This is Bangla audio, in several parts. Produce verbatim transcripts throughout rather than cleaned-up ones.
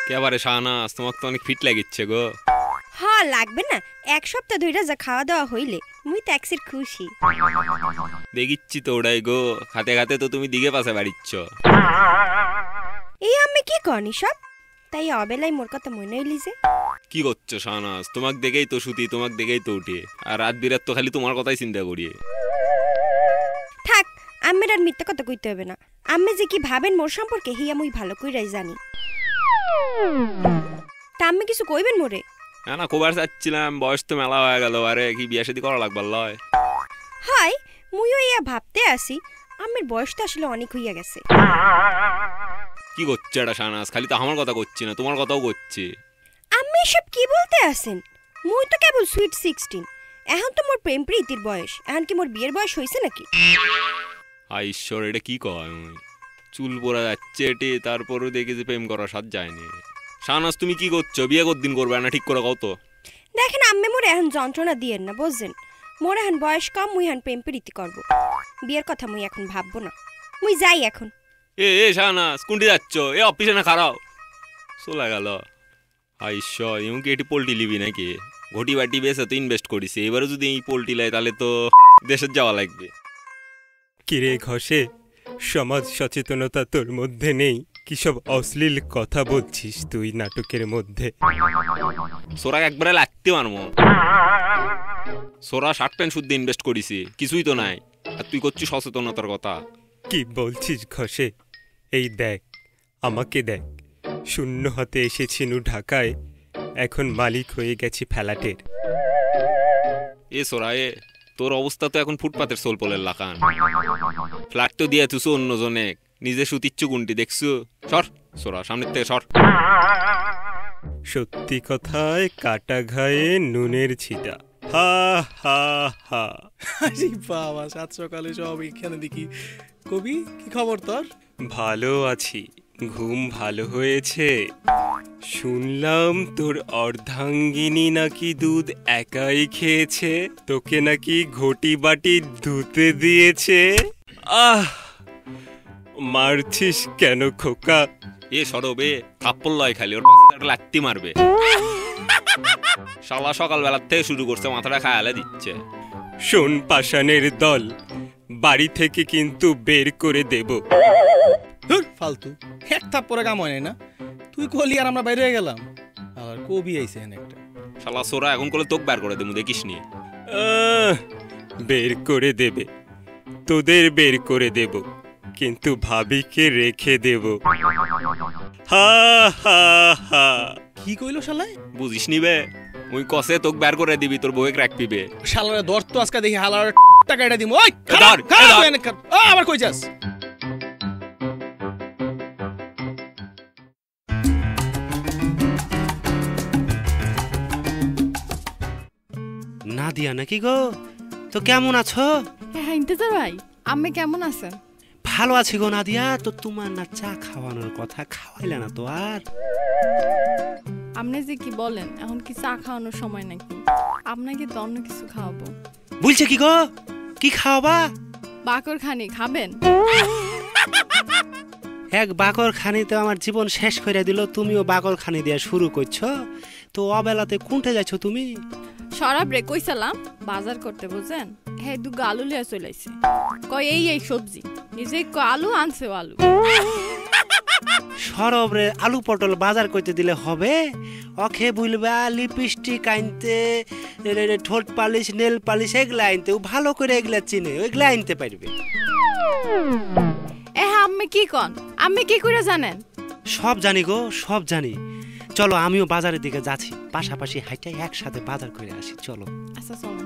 কেবারে শাহনাজ তোমাকে তো অনেক ফিট লাগিচ্ছে গো। হ্যাঁ লাগবে না, এক সপ্তাহ ধরে যা খাওয়া দাওয়া হইলে মুই ট্যাক্সির খুশি দেখিচ্ছি তো ওটাই গো, খাতে খাতে তো তুমি দিকে পাশে বাড়িচ্ছ। এই আমি কি কনি সব, তাই অবেলায় মোর কথা মনে হইলি যে। কি করছো শাহনাজ? তোমাকে দেখেই তো শুতি, তোমাকে দেখেই তো উঠে, আর রাত বিরাত তো খালি তোমার কথাই চিন্তা করি। থাক, আম্মের আর মিথ্যা কথা কইতে হবে না। আম্মে যে কি ভাবেন মোর সম্পর্কে হিয়া মুই ভালো কইরাই জানি। তা আম্মে কিছু কইবেন মোরে? না না, কবার চাচ্ছিলাম, বয়স তো মেলা হয়ে গেল, আরে কি বিয়া শাদী করা লাগবার লয়? হাই, মুইও ইয়া ভাবতে আসি, আম্মের বয়স তো আসলে অনেক হইয়া গেছে। কি করছে এটা শাহনাজ? খালি তো আমার কথা করছি না, তোমার কথাও করছে। আম্মি সব কি বলতে আসেন? মুই তো কেবল সুইট সিক্সটিন, এখন তো মোর প্রেম প্রীতির বয়স, এখন কি মোর বিয়ের বয়স হইছে নাকি? হায় ঈশ্বর, এটা কি কয়? চুল পড়া যাচ্ছে এটি, তারপরও দেখি যে প্রেম করার সাথ যায়নি। শাহনাজ তুমি কি করছো? বিয়ে কতদিন করবে না ঠিক করে কত? দেখেন আম্মে মোর এখন যন্ত্রণা দিয়েন না, বুঝছেন? মোর এখন বয়স কম, মুই এখন প্রেম প্রীতি করবো, বিয়ের কথা মুই এখন ভাববো না। মুই যাই এখন। এ এ শাহনাজ, কোনটি যাচ্ছ? এ অফিসে না খারাও চলে গেল। হায় ঈশ্বর, এমন কি এটি পোল্ট্রি লিবি নাকি? ঘটি বাটি বেসে তো ইনভেস্ট করিছে, এবারে যদি এই পোল্ট্রি লাই তাহলে তো দেশের যাওয়া লাগবে। কিরে ঘষে, সমাজ সচেতনতা তোর মধ্যে নেই? কি সব অশ্লীল কথা বলছিস তুই নাটকের মধ্যে? সোরা একবারে লাগতে মারমো। সোরা ষাট প্যান্ট শুদ্ধ ইনভেস্ট করিছি, কিছুই তো নাই, আর তুই করছিস সচেতনতার কথা। কি বলছিস ঘষে? এই দেখ, আমাকে দেখ, শূন্য হাতে এসেছিনু ঢাকায়, এখন মালিক হয়ে গেছি ফ্ল্যাটের। এ সোরা এ, তোর অবস্থা তো এখন ফুটপাতের সোল পোলের লাকান। ফ্ল্যাট তো দিয়ে তুসো অন্যজনে, নিজে সুতিচ্ছু গুনটি দেখছো? সর সোরা, সামনের থেকে সর। সত্যি কথায় কাটা ঘায়ে নুনের ছিটা। হা হা হা। বাবা, সাত সকালে সব এখানে দেখি। কবি, কি খবর তোর? ভালো আছি, ঘুম ভালো হয়েছে। শুনলাম তোর অর্ধাঙ্গিনী নাকি দুধ একাই খেয়েছে, তোকে নাকি ঘটি বাটি ধুতে দিয়েছে। আহ, মারছিস কেন খোকা? এ সরবে, থাপ্পড় লয় খালি, ওর পাশে লাত্তি মারবে। শালা সকালবেলার থেকে শুরু করছে, মাথাটা খায়ালে দিচ্ছে। শোন পাষাণের দল, বাড়ি থেকে কিন্তু বের করে দেব। ফালতু এক থাপ্পড়ে কাম হয় না, তুই কলি আর আমরা বাইরে হয়ে গেলাম। আর কবি আইছে একটা শালা সোরা, এখন করলে তোকে বের করে দেবো, দেখিস নি। বের করে দেবে, তোদের বের করে দেব, কিন্তু ভাবিকে রেখে দেব। হা হা হা। কি কইলো শালায়? বুঝিস নিবে, ওই কসে তোকে বের করে দিবি, তোর বউকে রাখ পিবে। শালারে দর তো আজকে দেখি হালার টাকা এটা দিমু। ওই ধর, আবার কই যাস? নাদিয়া নাকি গো? তো কেমন আছো? হ্যাঁ ইন্তেজার ভাই, আমি কেমন আছেন? ভালো আছি গো নাদিয়া। তো তোমার না চা খাওয়ানোর কথা, খাওয়াইলে না তো আর? আপনি যে কি বলেন, এখন কি চা খাওয়ানোর সময় নাকি? আপনাকে তো অন্য কিছু খাওয়াবো। বলছে কি গো? কি খাওয়াবা? বাকর খানি খাবেন? এক বাকর খানি তো আমার জীবন শেষ করে দিল, তুমিও বাকর খানি দিয়ে শুরু করছো। তো অবেলাতে কোনটা যাচ্ছ তুমি? সরাব রে কইসালাম বাজার করতে, বুঝেন? হ্যাঁ দুগো আলু লিয়া চলাইছে, কয় এই এই সবজি, নিজে আলু আনছে আলু। সরব রে আলু পটল বাজার করতে দিলে হবে? অখে বুলবা লিপস্টিক আনতে, ঠোঁট পালিশ, নেল পালিশ, এগুলা আনতে, ও ভালো করে এগুলা চিনে, ওইগুলা আনতে পারবে। এ আমি কি কন, আমি কি করে জানেন? সব জানি গো, সব জানি। চলো আমিও বাজারের দিকে যাচ্ছি, পাশাপাশি হাইটাই একসাথে বাজার করে আসি, চলো। আচ্ছা চলো।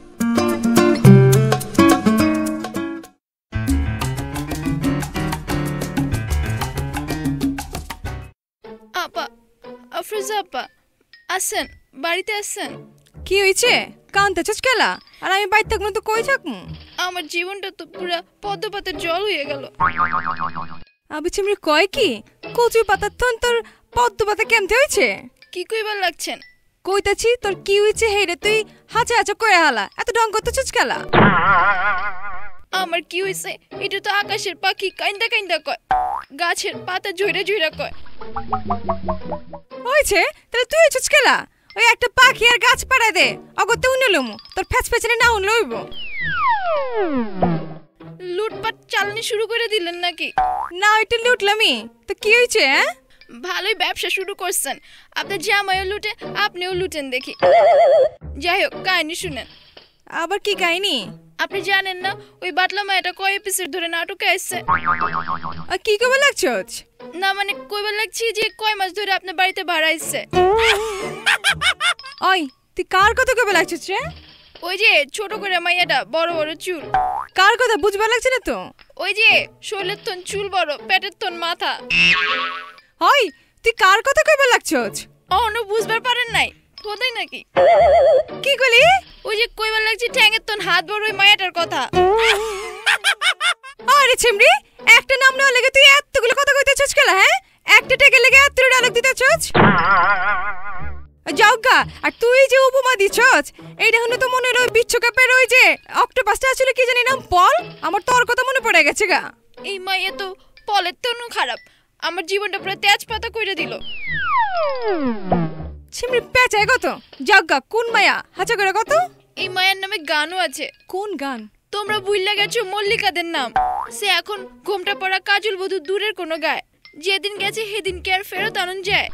আপা, আফরোজা আপা আছেন? বাড়িতে আছেন? কি হইছে? কান্তাছিস কেলা? আর আমি বাইরে থাকবো তো কই থাকবো? আমার জীবনটা তো পুরা পদ্মপাতের জল হয়ে গেল। আবি চিমড়ি কয় কি? কচু পাতার থন তোর পদ্ম পাতা কেমতে হইছে? কি কইবার লাগছেন? কইতাছি তোর কি হইছে হেরে তুই হাঁচা হাঁচা কয়ে হালা, এত ডং করতেছিস কেলা? আমার কি হইছে এটা তো আকাশের পাখি কাইন্দা কাইন্দা কয় গাছের পাতা ঝইরা ঝইরা কয় হইছে তাহলে তুই হইছিস কেলা ওই একটা পাখি আর গাছ পাড়ায় দে অগতে উনলম তোর ফ্যাচ ফ্যাচনে না উন লইব লুটপাট চালানি শুরু করে দিলেন নাকি না ওইটা লুটলামি তো কি হইছে হ্যাঁ ভালোই ব্যবসা শুরু করছেন আপনার জামাইও লুটে আপনিও লুটেন দেখি যাই হোক কাহিনী শুনেন আবার কি কাহিনী আপনি জানেন না ওই বাটলা মায়াটা কয় এপিসোড ধরে নাটকে আসছে আর কি কবে লাগছস না মানে কইবার লাগছি যে কয় মাস ধরে আপনার বাড়িতে ভাড়া আসছে ওই তুই কার কথা কবে লাগছস রে ওই যে ছোট করে মাইয়াটা বড় বড় চুল কার কথা বুঝবার লাগছে না তো ওই যে শরীরের তন চুল বড় পেটের তন মাথা ওই তুই কার কথা কইবার লাগছস অন্য বুঝবার পারেন নাই কোথায় নাকি কি কইলি ওই যে কইবার লাগছে ঠ্যাঙের তন হাত বড় ওই মায়াটার কথা আরে ছিমড়ি একটা নাম না লাগে তুই এতগুলো কথা কইতেছস কেলা হ্যাঁ একটা টেকে লাগে এত ডায়লগ দিতেছস যাওগা আর তুই যে উপমা দিছস এইটা হলো তো মনে রই বিচ্ছকাপের ওই যে অক্টোপাসটা আসলে কি জানি নাম পল আমার তোর কথা মনে পড়ে গেছে গা এই মাইয়া তো পলের তনু খারাপ আমার জীবনটা পুরো তেজপাতা কইরা দিল ছিমড়ি পেঁচায় কত যাওগা কোন মায়া হাঁচা করে কত এই মায়ের নামে গানও আছে কোন গান তোমরা ভুইলা গেছো মল্লিকাদের নাম সে এখন ঘোমটা পড়া কাজল বধূ দূরের কোনো গায় যেদিন গেছে সেদিন কে আর ফেরত আনন যায়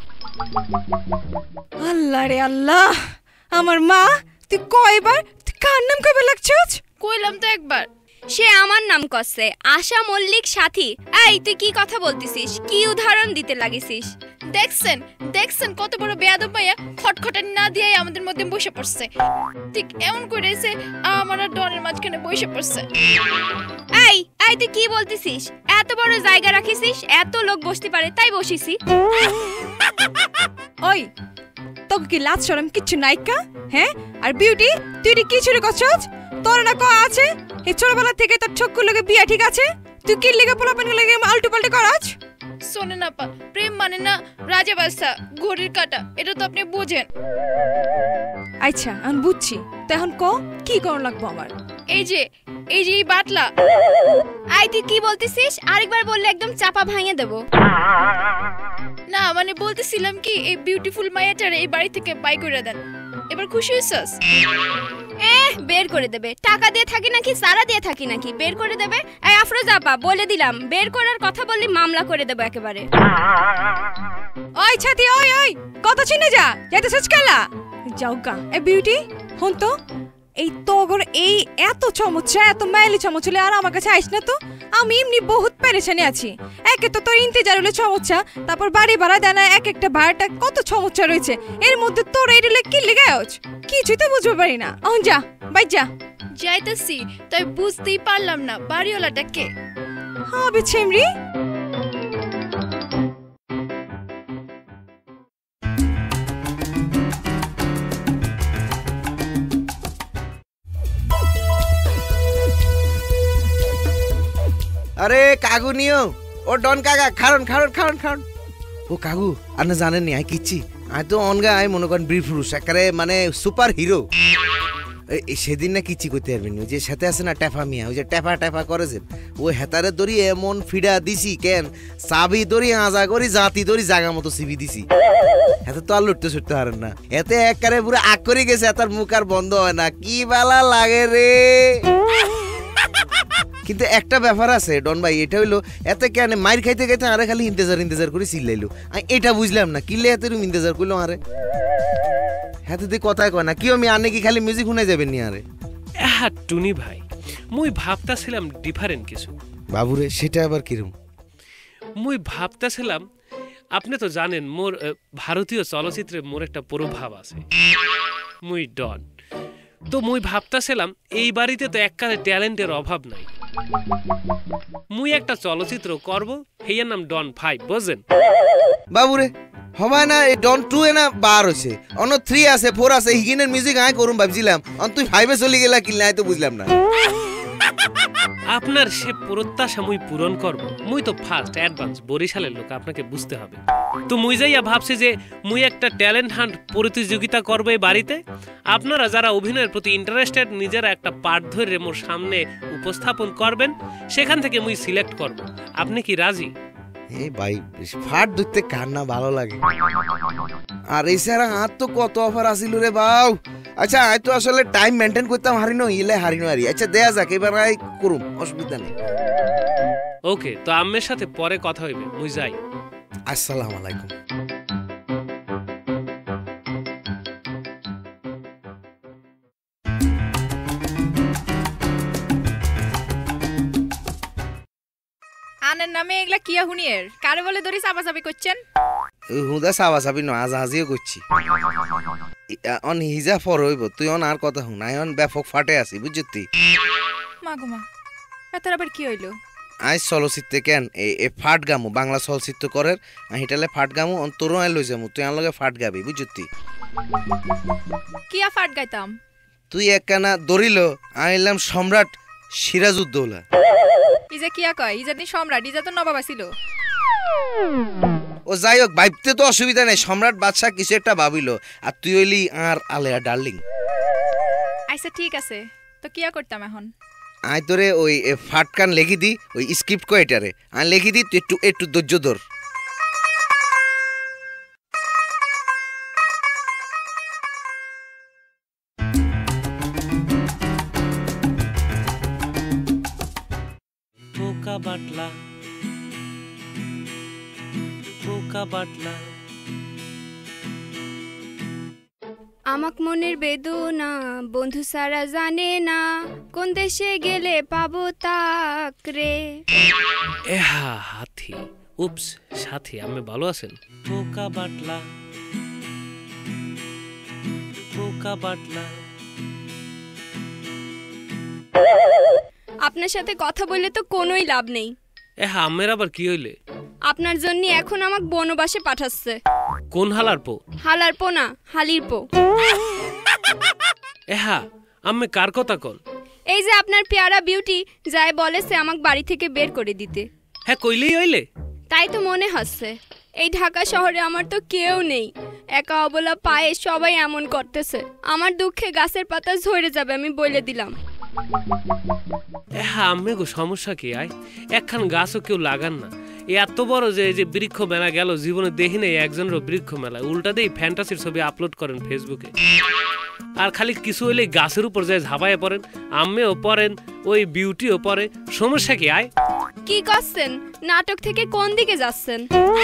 আল্লাহ রে আল্লাহ আমার মা তুই কয়বার তুই কার নাম কইবার লাগছস কইলাম তো একবার সে আমার নাম কসে আশা মল্লিক সাথী এই তুই কি কথা বলতিছিস কি উদাহরণ দিতে লাগিছিস দেখছেন দেখছেন কত বড় বেয়াদব মাইয়া খটখটানি না দিয়াই আমাদের মধ্যে বসে পড়ছে ঠিক এমন করে এসে আমার আর ডনের মাঝখানে বসে পড়ছে এই এই তুই কি বলতিছিস এত বড় জায়গা রাখিছিস এত লোক বসতে পারে তাই বসিছি ওই তোকে কি লাজ শরম কিচ্ছু নাইকা হ্যাঁ আর বিউটি তুই কি চুরি করছস তোর না কো আছে এই ছোটবেলা থেকে তোর ঠক্কু লগে বিয়া ঠিক আছে তুই কি লিগে পোলাপন লাগে আলটু পাল্টে করছ শোনে না পা প্রেম মানে না রাজা বাদশা ঘড়ির কাটা এটা তো আপনি বুঝেন আচ্ছা আমি বুঝছি তো এখন কো কি করন লাগবো আমার এই যে এই যে বাটলা আই তুই কি বলতিছিস আরেকবার বললে একদম চাপা ভাঙিয়ে দেব না মানে বলতেছিলাম কি এই বিউটিফুল মায়াটারে এই বাড়ি থেকে বাই করে দেন এবার খুশি হইছস এ বের করে দেবে টাকা দিয়ে থাকি নাকি সারা দিয়ে থাকি নাকি বের করে দেবে এই আফরোজা আপা বলে দিলাম বের করার কথা বললি মামলা করে দেব একেবারে ওই ছাতি ওই ওই কত চিনে যা যাইতে সচকালা যাওগা এ বিউটি হন তো এই তোগর এই এত চমৎকার এত মাইলি চমৎকার আর আমার কাছে আইস না তো আমি এমনি বহুত পেরেশানি আছি একে তো তোর ইন্তেজার হলে চমৎকার তারপর বাড়ি ভাড়া দেনা এক একটা ভাড়াটা কত চমৎকার রয়েছে এর মধ্যে তোর এই রেলে কি লেগায়ছ কিছুই তো বুঝতে পারি না অন যা বাই যা যাইতেছি তাই বুঝতেই পারলাম না বাড়িওয়ালাটা কে হবে ছেমরি আরে কাগু নিও ও ডন কাকা খারন খারন খারন খারন ও কাগু আপনি জানেন নি আই কিচ্ছি আই তো অনগা আই মনে করেন বীর পুরুষ একেবারে মানে সুপার হিরো সেদিন না কিচ্ছি করতে পারবেন ওই যে সাথে আছে না টেফা মিয়া ওই যে টেফা টেফা করেছেন ওই হেতারে দড়ি এমন ফিডা দিছি কেন চাবি দড়ি আজা করি জাতি দড়ি জাগা মতো সিবি দিছি এত তো আর লুটতে ছুটতে পারেন না এতে একবারে পুরো আগ করে গেছে তার মুখ আর বন্ধ হয় না কি বালা লাগে রে কিন্তু একটা ব্যাপার আছে ডন ভাই এটা হইলো এতে কেন মাইর খাইতে খাইতে আরে খালি ইন্তেজার ইন্তেজার করে চিল্লাইলো আমি এটা বুঝলাম না কিলে এত রুম ইন্তেজার করলো আরে হ্যাঁ তুই কথাই কয় না কি আমি আনে কি খালি মিউজিক শুনে যাবেন নি আরে হ্যাঁ টুনি ভাই মুই ভাবতাছিলাম ডিফারেন্ট কিছু বাবুরে সেটা আবার কিরম মুই ভাবতাছিলাম আপনি তো জানেন মোর ভারতীয় চলচ্চিত্রে মোর একটা প্রভাব আছে মুই ডন তো মুই ভাবতাছিলাম এই বাড়িতে তো এককালে ট্যালেন্টের অভাব নাই মুই একটা চলচ্চিত্র করব হেয়ার নাম ডন ফাইভ বুঝছেন বাবুরে হবাই না এই ডন টু এ না বার হয়েছে অন্য থ্রি আছে ফোর আছে হিগিনের মিউজিক আয় করুম ভাবছিলাম অন তুই ফাইভে চলে গেলা কিনলে আয় তো বুঝলাম না আপনার সে প্রত্যাশা মুই পূরণ করব। মুই তো ফার্স্ট অ্যাডভান্স বরিশালের লোক, আপনাকে বুঝতে হবে। তো মুই যাইয়া ভাবছি যে মুই একটা ট্যালেন্ট হান্ট প্রতিযোগিতা করবো এই বাড়িতে। আপনারা যারা অভিনয়ের প্রতি ইন্টারেস্টেড নিজেরা একটা পাঠ ধরে মোর সামনে উপস্থাপন করবেন, সেখান থেকে মুই সিলেক্ট করব। আপনি কি রাজি? এই ভাই ফাট দেখতে কার না ভালো লাগে। আর এই স্যার আর তো কত অফার আসিল রে বাউ। আচ্ছা আই তো আসলে টাইম মেনটেন করতাম হারিনো, ইলে হারিনো আরি। আচ্ছা দেয়া যাক, এবার আই করুম, অসুবিধা নেই। ওকে, তো আম্মের সাথে পরে কথা হইবে, মুই যাই। আসসালামু আলাইকুম। আনের নামে এগুলা কিয়া হুনিয়ের কারে বলে ধরি চাপাচাপি করছেন? হুদা সাবা সাবি ন আজ হাজিও করছি। অন হিজা ফর হইব, তুই অন আর কথা হুন, আই অন ব্যাপক ফাটে আছি বুঝতি। মা গো মা, এটার আবার কি হইলো? আই চলচ্চিত্রে কেন এ ফাট গামু, বাংলা চলচ্চিত্র করের হিটালে ফাট গামু, অন তোর আই লই যামু, তুই আমার লগে ফাট গাবি বুঝতি। কিয়া ফাট গাইতাম? তুই একখানা দরিল আইলাম সম্রাট সিরাজউদ্দৌলা। ইজা কিয়া কয়? ইজা দিন সম্রাট, ইজা তো নবাব ছিল। ও যাই হোক, ভাবতে তো অসুবিধা নেই, সম্রাট বাদশাহ কিছু একটা ভাবিল, আর তুই হইলি আর আলেয়া ডার্লিং। আচ্ছা ঠিক আছে, তো কিয়া করতাম এখন? আই তোরে ওই ফাটকান লেখি দি, ওই স্ক্রিপ্ট কয় এটারে আমি লেখি দি, তুই একটু একটু ধৈর্য ধর। পোকা বাটলা পোকা বাটলা আমাক মনের বেদনা বন্ধু সারা জানে না, কোন দেশে গেলে পাবো তাক রে। এহা হাতি, উপস সাথী, আমি ভালো আছেন? পোকা বাটলা পোকা বাটলা। আপনার সাথে কথা বললে তো কোনোই লাভ নেই। এহা আমের আবার কি হইলে? আপনার জন্য এখন আমাক বনবাসে পাঠাচ্ছে। কোন হালার পো? হালার পো না, হালির পো। এহা আম্মে কার কথা কন? এই যে আপনার পেয়ারা বিউটি যায় বলেছে আমাক বাড়ি থেকে বের করে দিতে। হ্যাঁ কইলেই হইলে? তাই তো মনে হচ্ছে। এই ঢাকা শহরে আমার তো কেউ নেই, একা অবলা পায়ে সবাই এমন করতেছে। আমার দুঃখে গাছের পাতা ঝরে যাবে, আমি বলে দিলাম। হ্যাঁ আম্মে গো, সমস্যা কি? আয় একখান গাছও কেউ লাগান না। এত বড় যে যে বৃক্ষ মেলা গেল, জীবনে দেখি নেই একজনেরও বৃক্ষ মেলা। উল্টা দিয়ে ফ্যান্টাসির ছবি আপলোড করেন ফেসবুকে, আর খালি কিছু হইলে গাছের উপর যায় ঝাঁপাইয়া পড়েন। আম্মেও পড়েন, ওই বিউটিও পড়ে। সমস্যা কি? আয় কি করছেন? নাটক থেকে কোন দিকে যাচ্ছেন?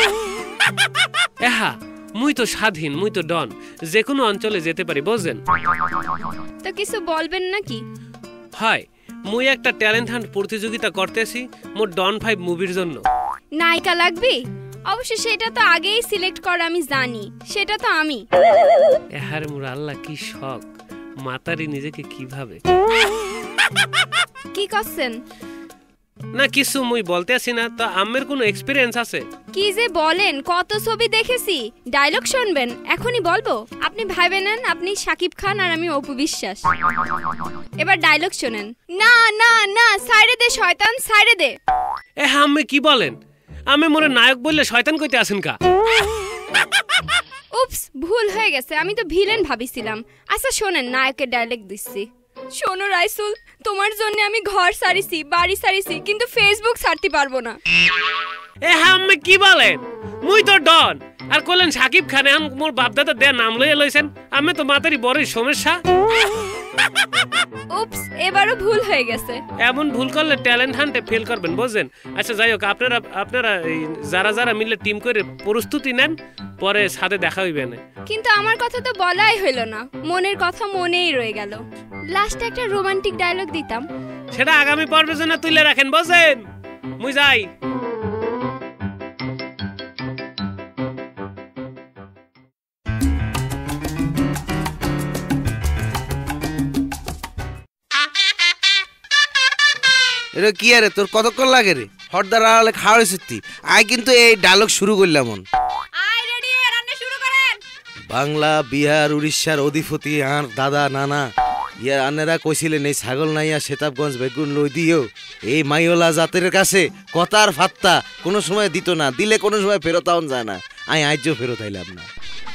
এহা মুই তো স্বাধীন, মুই তো ডন, যে কোনো অঞ্চলে যেতে পারি, বুঝছেন? তো কিছু বলবেন নাকি? হয়, মুই একটা ট্যালেন্ট হান্ট প্রতিযোগিতা করতেছি মোর ডন ফাইভ মুভির জন্য। নায়িকা লাগবে? অবশ্য সেটা তো আগেই সিলেক্ট করা, আমি জানি। সেটা তো আমি। এহারে মোর আল্লাহ, কি শখ! মাতারি নিজেকে কিভাবে কি করছেন? না কিছু, মুই বলতে আসি না। তো আম্মের কোনো এক্সপেরিয়েন্স আছে? কি যে বলেন, কত ছবি দেখেছি। ডায়লগ শুনবেন? এখনই বলবো? আপনি ভাইবেন নেন আপনি সাকিব খান আর আমি অপু বিশ্বাস। এবার ডায়লগ শুনেন। না না না, সাইরে দে শয়তান, সাইরে দে। এ আম্মে কি বলেন? আমি মোরে নায়ক বললে শয়তান কইতে আসেন কা? উপস, ভুল হয়ে গেছে, আমি তো ভিলেন ভাবিছিলাম। আচ্ছা শোনেন, নায়কের ডায়লগ দিচ্ছি। শোনো রাইসুল, তোমার জন্য আমি ঘর সারিছি, বাড়ি সারিছি, কিন্তু ফেসবুক ছাড়তে পারবো না। এ আম্মে কি বলেন? মুই তো ডন আর কইলেন সাকিব খান, এখন মোর বাপদাদা দে নাম লইয়া লইছেন। আমি তো মাতারি বড়ই সমস্যা। উপস, এবারও ভুল হয়ে গেছে। এমন ভুল করলে ট্যালেন্ট হান্টে ফেল করবেন, বুঝছেন? আচ্ছা যাই হোক, আপনারা আপনারা যারা যারা মিলে টিম করে প্রস্তুতি নেন, পরে সাথে দেখা হইবে না। কিন্তু আমার কথা তো বলাই হইল না, মনের কথা মনেই রয়ে গেল। লাস্টে একটা রোমান্টিক ডায়লগ দিতাম, সেটা আগামী পর্বের জন্য তুলে রাখেন, বুঝছেন? মুই যাই। এটা কি আরে, তোর কতক্ষণ লাগে রে? হরদার আড়ালে খাওয়ারে সত্যি আয়, কিন্তু এই ডায়লগ শুরু করলাম। বাংলা, বিহার, উড়িষ্যার অধিপতি আর দাদা নানা ইয়ার আনেরা কইছিলেন এই ছাগল নাইয়া সেতাবগঞ্জ বেগুন লই দিও এই মাইওলা জাতের কাছে কথার ফাত্তা কোনো সময় দিত না, দিলে কোনো সময় ফেরত আউন যায় না। আই আজও ফেরত আইলাম না।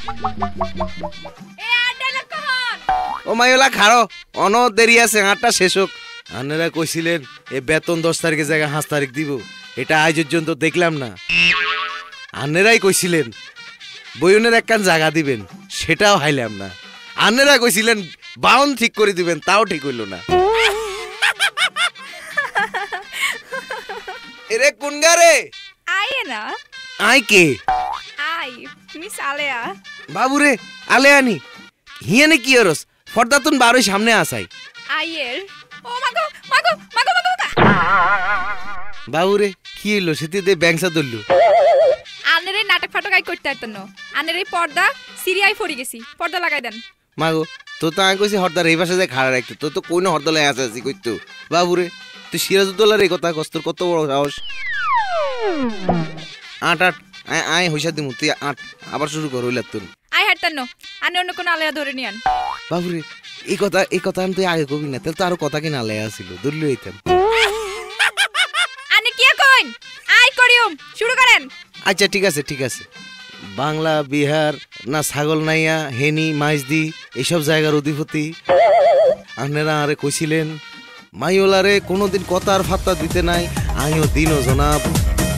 ও মাইওলা খাড়ো, অন দেরি আছে, আটটা শেষ হোক। আনেরা কইছিলেন এ বেতন দশ তারিখের জায়গায় পাঁচ তারিখ দিব, এটা আজ পর্যন্ত দেখলাম না। আনেরাই কইছিলেন বয়নের একখান জায়গা দিবেন, সেটাও হাইলাম না। আনেরা কইছিলেন বাউন ঠিক করে দিবেন, তাও ঠিক হইল না। এরে কোন গারে আয়ে না আই কে আই মিস আলেয়া বাবুরে আলে আনি হিয়ানে কি হরস ফর্দাতুন বারোই সামনে আসাই আইয়ের ও মাগো মাগো মাগো মাগো বাবুরে কি হইলো সেটিতে ব্যাংসা ধরলো। আনের এই নাটক ফাটক আই করতে পারতেন না। আনের এই পর্দা সিরিয়াই ফড়ি গেছি, পর্দা লাগাই দেন। মাগো তো তো আমি কইছি হরদার এই পাশে যায় খাড়া রাখতে, তো তো কোন হরদালে আছে আছি কইতো। বাবুরে তুই সিরাজউদ্দৌলার এই কথা কস্তর কত বড় সাহস। আট আট আয় আয় হইসা দিমু, তুই আট আবার শুরু কর হইলা তুই। আই হাঁটতেন না, আনে অন্য কোনো আলেয়া ধরে নিয়ান। বাবুরে এই কথা এই কথা আমি তুই আগে কবি না, তাহলে তো আরো কথা কিনা লেয়া ছিল, ধরলে হইতাম। আনে কি কইন আই করিয়ম শুরু করেন। আচ্ছা ঠিক আছে ঠিক আছে। বাংলা বিহার না ছাগল নাইয়া হেনি মাইজদি এইসব জায়গার অধিপতি আপনারা আরে কইছিলেন মাইওলারে কোনোদিন কথার ফাত্তা দিতে নাই, আইও দিনও জনাব